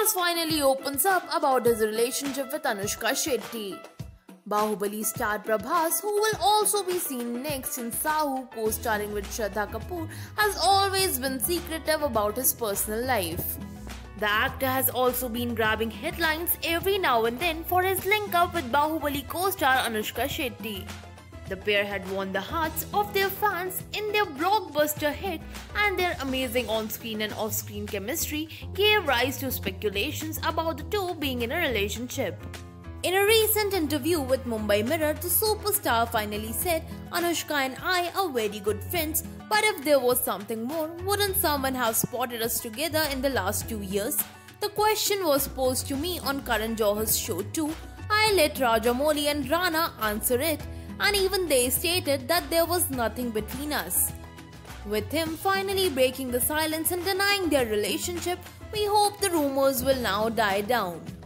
Prabhas finally opens up about his relationship with Anushka Shetty. Baahubali star Prabhas, who will also be seen next in Sahu co-starring with Shraddha Kapoor, has always been secretive about his personal life. The actor has also been grabbing headlines every now and then for his link-up with Baahubali co-star Anushka Shetty. The pair had won the hearts of their fans in their blockbuster hit, and their amazing on-screen and off-screen chemistry gave rise to speculations about the two being in a relationship. In a recent interview with Mumbai Mirror, the superstar finally said, "Anushka and I are very good friends, but if there was something more, wouldn't someone have spotted us together in the last 2 years?" The question was posed to me on Karan Johar's show too. I let Rajamouli and Rana answer it, and even they stated that there was nothing between us. With him finally breaking the silence and denying their relationship, we hope the rumors will now die down.